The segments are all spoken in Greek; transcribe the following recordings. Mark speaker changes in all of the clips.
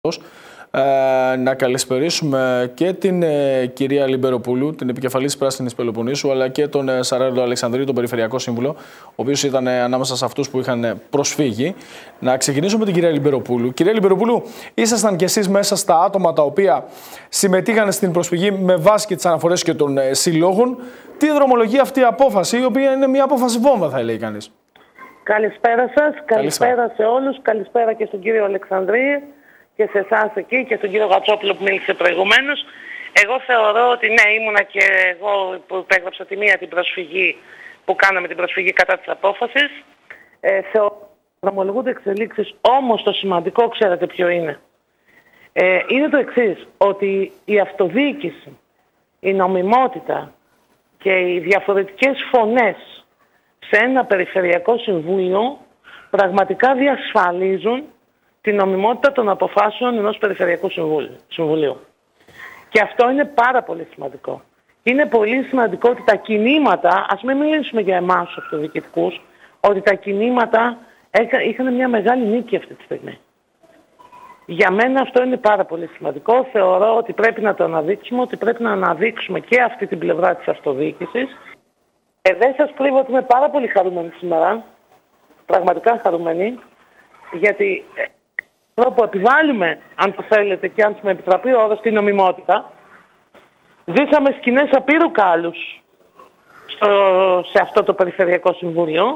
Speaker 1: Να καλησπερίσουμε και την κυρία Λιμπεροπούλου, την επικεφαλής Πράσινης Πελοποννήσου, αλλά και τον Σαράλο Αλεξανδρίου, τον Περιφερειακό Σύμβουλο, ο οποίος ήταν ανάμεσα σε αυτούς που είχαν προσφύγει. Να ξεκινήσουμε με την κυρία Λιμπεροπούλου. Κυρία Λιμπεροπούλου, ήσασταν κι εσείς μέσα στα άτομα τα οποία συμμετείχαν στην προσφυγή με βάση και τις αναφορές και των συλλόγων. Τι δρομολογεί αυτή η απόφαση, η οποία είναι μια απόφαση βόμβα, θα λέει κανείς?
Speaker 2: Καλησπέρα σας, καλησπέρα σε όλους, καλησπέρα και στον κύριο Αλεξανδρίου και σε εσάς εκεί και στον κύριο Γατσόπουλο που μίλησε προηγουμένως. Εγώ θεωρώ ότι ναι, ήμουνα και εγώ που υπέγραψα τη μία την προσφυγή που κάναμε, την προσφυγή κατά της απόφασης. Δρομολογούνται εξελίξεις, όμως το σημαντικό ξέρετε ποιο είναι? Είναι το εξής, ότι η αυτοδιοίκηση, η νομιμότητα και οι διαφορετικές φωνές σε ένα περιφερειακό συμβούλιο πραγματικά διασφαλίζουν την νομιμότητα των αποφάσεων ενός περιφερειακού συμβουλίου. Και αυτό είναι πάρα πολύ σημαντικό. Είναι πολύ σημαντικό ότι τα κινήματα, ας μην μιλήσουμε για εμάς τους αυτοδιοικητικούς, ότι τα κινήματα είχαν μια μεγάλη νίκη αυτή τη στιγμή. Για μένα αυτό είναι πάρα πολύ σημαντικό. Θεωρώ ότι πρέπει να το αναδείξουμε, ότι πρέπει να αναδείξουμε και αυτή την πλευρά της αυτοδιοίκησης. Δεν σας κρύβω ότι είμαι πάρα πολύ χαρούμενη σήμερα, πραγματικά χαρούμενη, γιατί που επιβάλλουμε, αν το θέλετε και αν με επιτραπεί ο όρος, την νομιμότητα, ζήσαμε σκηνές απείρου κάλους σε αυτό το Περιφερειακό Συμβούλιο.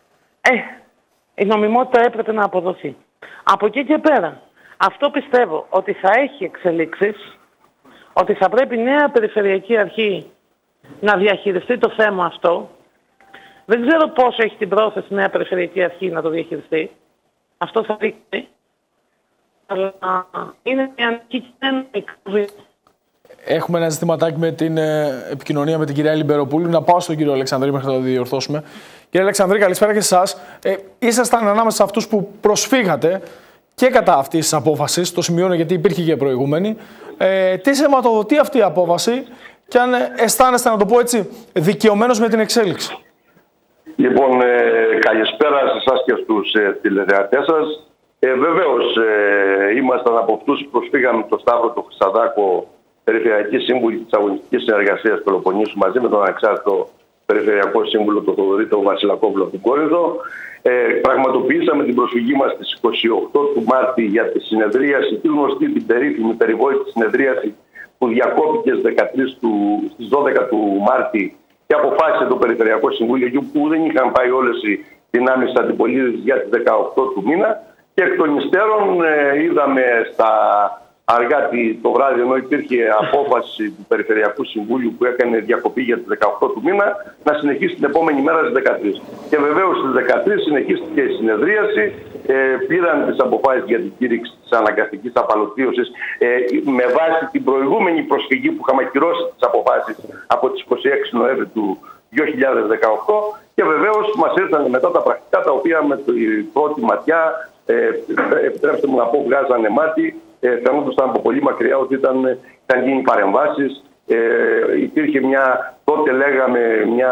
Speaker 2: Η νομιμότητα έπρεπε να αποδοθεί. Από εκεί και πέρα, αυτό πιστεύω ότι θα έχει εξελίξεις, ότι θα πρέπει νέα Περιφερειακή Αρχή να διαχειριστεί το θέμα αυτό. Δεν ξέρω πώς έχει την πρόθεση νέα Περιφερειακή Αρχή να το διαχειριστεί. Αυτό θα δείξει. Αλλά είναι μια νίκη.
Speaker 1: Έχουμε ένα ζητηματάκι με την επικοινωνία με την κυρία Λιμπεροπούλου. Να πάω στον κύριο Αλεξανδρή μέχρι να το διορθώσουμε. Κύριε Αλεξανδρή, καλησπέρα και σε εσάς. Ήσασταν ανάμεσα σε αυτούς που προσφύγατε και κατά αυτής της απόφασης. Το σημειώνω γιατί υπήρχε και προηγούμενη. Τι σηματοδοτεί αυτή η απόφαση και αν αισθάνεστε, να το πω έτσι, δικαιωμένος με την εξέλιξη?
Speaker 3: Λοιπόν, καλησπέρα σε εσάς και στους τηλεθεατές σας. Βεβαίως, ήμασταν από αυτούς που προσφύγαμε το Σταύρο του Χρυσαδάκο, Περιφερειακή Σύμβουλη της Αγωνιστικής Συνεργασίας Πελοποννήσου, μαζί με τον ανεξάρτητο Περιφερειακό Σύμβουλο, τον Θοδωρή τον Βασιλακόπουλο από την Κόρινθο. Πραγματοποιήσαμε την προσφυγή μας στις 28 του Μάρτη για τη συνεδρίαση, τη γνωστή, την περίφημη περιβόητη συνεδρίαση που διακόπηκε στις 12 του Μάρτη και αποφάσισε το Περιφερειακό Συμβούλιο, που δεν είχαν πάει όλες οι δυνάμεις της αντιπολίτευσης για τις 18 του μήνα. Και εκ των υστέρων είδαμε στα αργά το βράδυ, ενώ υπήρχε απόφαση του Περιφερειακού Συμβούλιου που έκανε διακοπή για τις 18 του μήνα, να συνεχίσει την επόμενη μέρα στις 13. Και βεβαίως στις 13 συνεχίστηκε η συνεδρίαση, πήραν τις αποφάσεις για την κήρυξη της αναγκαστικής απαλωτρίωσης με βάση την προηγούμενη προσφυγή που είχαμε ακυρώσει τις αποφάσεις από τις 26 Νοέμβρη του 2018 και βεβαίως μας ήρθαν μετά τα πρακτικά, τα οποία με την πρώτη ματιά, επιτρέψτε μου να πω, βγάζανε μάτι, φαινόντουσαν από πολύ μακριά ότι ήταν γίνει παρεμβάσεις. Υπήρχε τότε λέγαμε μια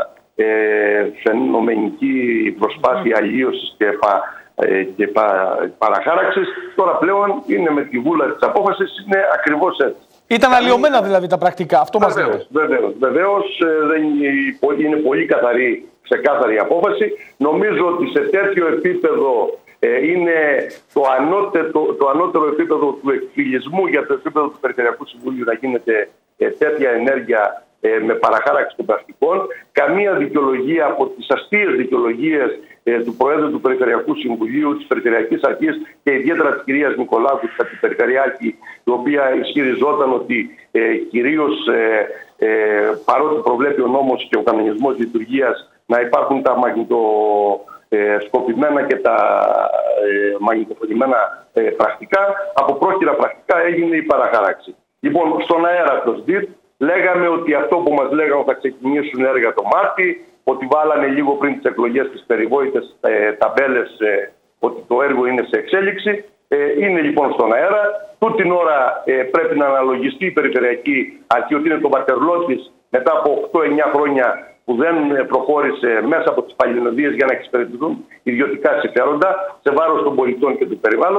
Speaker 3: φαινομενική προσπάθεια αλλίωσης και παραχάραξης. Τώρα πλέον είναι με τη βούλα της απόφασης, είναι ακριβώς έτσι.
Speaker 1: Ήταν αλλοιωμένα δηλαδή τα πρακτικά, αυτό μας λέτε?
Speaker 3: Βεβαίως, είναι πολύ ξεκάθαρη η απόφαση. Νομίζω ότι σε τέτοιο επίπεδο είναι το ανώτερο επίπεδο του εκφυλισμού για το επίπεδο του Περιφερειακού Συμβουλίου να γίνεται τέτοια ενέργεια με παραχάραξη των πρακτικών. Καμία δικαιολογία από τις αστείες δικαιολογίες του Προέδρου του Περιφερειακού Συμβουλίου, της Περιφερειακής Αρχής και ιδιαίτερα της κυρίας Νικολάκου, της Περιφερειάρχη, η οποία ισχυριζόταν ότι κυρίως παρότι προβλέπει ο νόμος και ο κανονισμός λειτουργίας να υπάρχουν τα μαγνητοσκοπημένα και τα μαγνητοφωνημένα πρακτικά, από πρόχειρα πρακτικά έγινε η παραχάραξη. Λοιπόν, στον αέρα το ΣΔΙΤ λέγαμε ότι αυτό που μας λέγανε θα ξεκινήσουν έργα το Μάρτι, ότι βάλανε λίγο πριν τις εκλογές τις περιβόητες ταμπέλες ότι το έργο είναι σε εξέλιξη. Είναι λοιπόν στον αέρα. Τούτη την ώρα πρέπει να αναλογιστεί η Περιφερειακή Αρχή ότι είναι το πατερλό της μετά από 8-9 χρόνια που δεν προχώρησε μέσα από τις παλινοδίες για να εξυπηρετηθούν ιδιωτικά συμφέροντα σε βάρος των πολιτών και του περιβάλλοντος.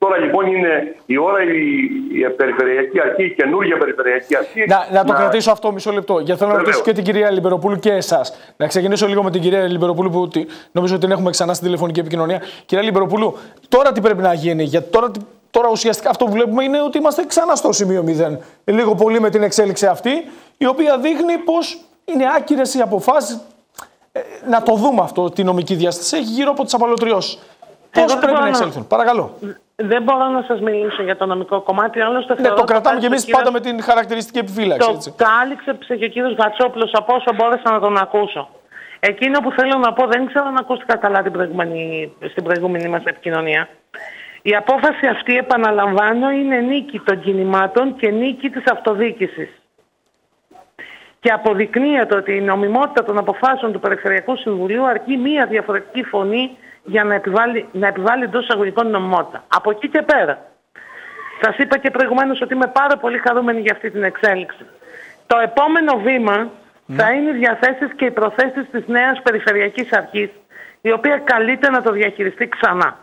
Speaker 3: Τώρα λοιπόν είναι η ώρα η Περιφερειακή Αρχή, η καινούργια Περιφερειακή Αρχή.
Speaker 1: Να το κρατήσω αυτό μισό λεπτό. Γιατί θέλω να ρωτήσω και την κυρία Λιμπεροπούλου και εσάς. Να ξεκινήσω λίγο με την κυρία Λιμπεροπούλου, που νομίζω ότι την έχουμε ξανά στην τηλεφωνική επικοινωνία. Κυρία Λιμπεροπούλου, τώρα τι πρέπει να γίνει? Γιατί τώρα ουσιαστικά αυτό που βλέπουμε είναι ότι είμαστε ξανά στο σημείο 0. Λίγο πολύ με την εξέλιξη αυτή, η οποία δείχνει πως είναι άκυρες οι αποφάσεις. Να το δούμε αυτό, τη νομική διάσταση έχει γύρω από τις απαλωτριώσεις. Πώς πρέπει να εξέλθουν? Παρακαλώ.
Speaker 2: Δεν μπορώ να σας μιλήσω για το νομικό κομμάτι. Άλλωστε,
Speaker 1: ναι, το κρατάμε και εμείς πάντα με την χαρακτηριστική επιφύλαξη.
Speaker 2: Το κάλυψε και ο κύριος Γατσόπουλος από όσο μπόρεσα να τον ακούσω. Εκείνο που θέλω να πω, δεν ξέρω αν ακούστηκα καλά στην προηγούμενη μας επικοινωνία. Η απόφαση αυτή, επαναλαμβάνω, είναι νίκη των κινημάτων και νίκη της αυτοδιοίκησης. Και αποδεικνύεται ότι η νομιμότητα των αποφάσεων του Περιφερειακού Συμβουλίου αρκεί μία διαφορετική φωνή για να επιβάλλει εντός εισαγωγικών νομιμότητα. Από εκεί και πέρα. Σας είπα και προηγουμένως ότι είμαι πάρα πολύ χαρούμενη για αυτή την εξέλιξη. Το επόμενο βήμα θα είναι οι διαθέσεις και οι προθέσεις της νέας Περιφερειακής Αρχής, η οποία καλείται να το διαχειριστεί ξανά.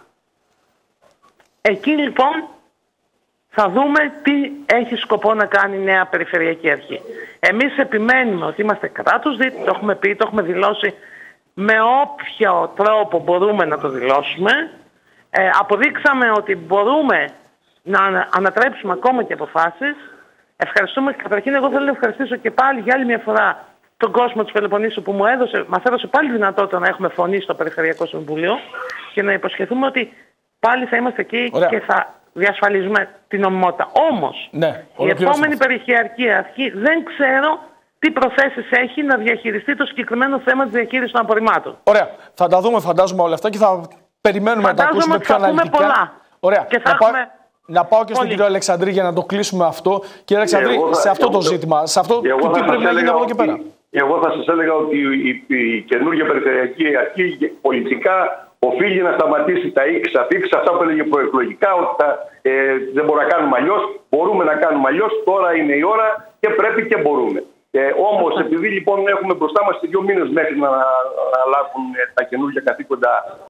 Speaker 2: Εκεί λοιπόν θα δούμε τι έχει σκοπό να κάνει η νέα Περιφερειακή Αρχή. Εμείς επιμένουμε ότι είμαστε κράτος δίκτυο, το έχουμε πει, το έχουμε δηλώσει με όποιο τρόπο μπορούμε να το δηλώσουμε. Αποδείξαμε ότι μπορούμε να ανατρέψουμε ακόμα και αποφάσεις. Ευχαριστούμε. Καταρχήν, εγώ θέλω να ευχαριστήσω και πάλι για άλλη μια φορά τον κόσμο της Πελοποννήσου που μας έδωσε πάλι δυνατότητα να έχουμε φωνή στο Περιφερειακό Συμβούλιο και να υποσχεθούμε ότι πάλι θα είμαστε εκεί. Ωραία. Και θα διασφαλίζουμε την νομιμότητα. Όμως, η επόμενη Περιφερειακή Αρχή δεν ξέρω τι προθέσεις έχει να διαχειριστεί το συγκεκριμένο θέμα της διαχείρισης των απορριμμάτων.
Speaker 1: Ωραία. Θα τα δούμε, φαντάζομαι, όλα αυτά και θα περιμένουμε να τα ακούσουμε πιο αναλυτικά.
Speaker 2: Πολλά.
Speaker 1: Ωραία. Και να πάω και στον κύριο Αλεξανδρή για να το κλείσουμε αυτό. Κύριε Αλεξανδρή, σε αυτό το ζήτημα, σε αυτό τι πρέπει να γίνει από εδώ και πέρα?
Speaker 3: Εγώ θα σας έλεγα ότι η καινούργια Περιφερειακή Αρχή πολιτικά οφείλει να σταματήσει τα x, αυτά που έλεγε προεκλογικά, ότι δεν μπορούμε να κάνουμε αλλιώς. Μπορούμε να κάνουμε αλλιώς, τώρα είναι η ώρα και πρέπει και μπορούμε. Όμως, επειδή λοιπόν έχουμε μπροστά μας 2 μήνες μέχρι να λάβουν τα καινούργια καθήκοντα